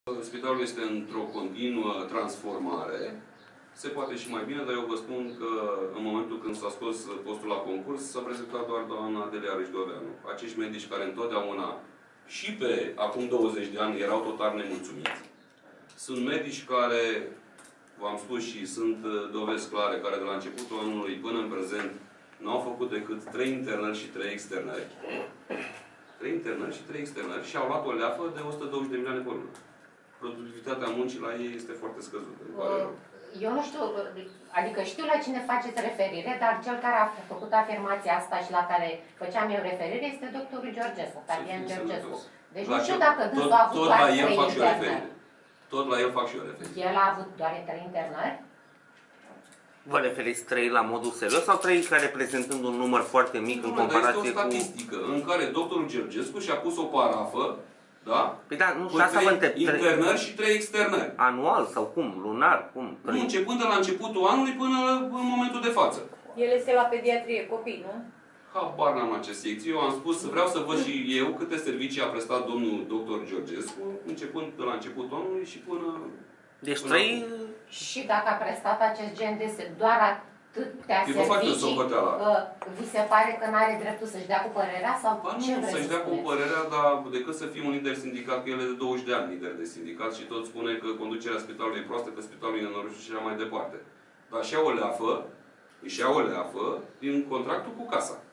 Spitalul este într-o continuă transformare. Se poate și mai bine, dar eu vă spun că în momentul când s-a scos postul la concurs, s-a prezentat doar doamna Delia Râșdoveanu. Acești medici care întotdeauna și pe acum 20 de ani erau total nemulțumiți. Sunt medici care, v-am spus și sunt dovezi clare, care de la începutul anului până în prezent n-au făcut decât 3 internări și 3 externări. 3 internări și 3 externări și au luat o leafă de 120 de milioane pe lună. Productivitatea muncii la ei este foarte scăzută. Eu nu știu, adică știu la cine faceți referire, dar cel care a făcut afirmația asta și la care făceam eu referire este doctorul Georgescu, Fabian Georgescu. Deci nu știu dacă dânsul a avut doar 3 internări. Tot la el fac și eu referire. El a avut doar 3 internări? Vă referiți 3 la modul serios sau 3 ca reprezentând un număr foarte mic în comparație cu... Este o statistică în care doctorul Georgescu și-a pus o parafă, da? Păi da, nu, și asta vă întreb. Internări și 3 externări. Anual sau cum? Lunar? Cum? Nu, începând de la începutul anului până în momentul de față. El este la pediatrie, copii, nu? Habar n-am acest secție. Eu am spus, vreau să văd și eu câte servicii a prestat domnul doctor Georgescu, începând de la începutul anului și până... Deci 3... Și dacă a prestat acest gen de doar atâtea servicii, vi se pare că n-are dreptul să-și dea cu părerea? Sau ce nu să-și dea cu părerea, dar decât să fie un lider sindicat, că el e de 20 de ani lider de sindicat și tot spune că conducerea spitalului e proastă, că spitalul e nenorocit și așa mai departe. Dar își ia o leafă din contractul cu casa.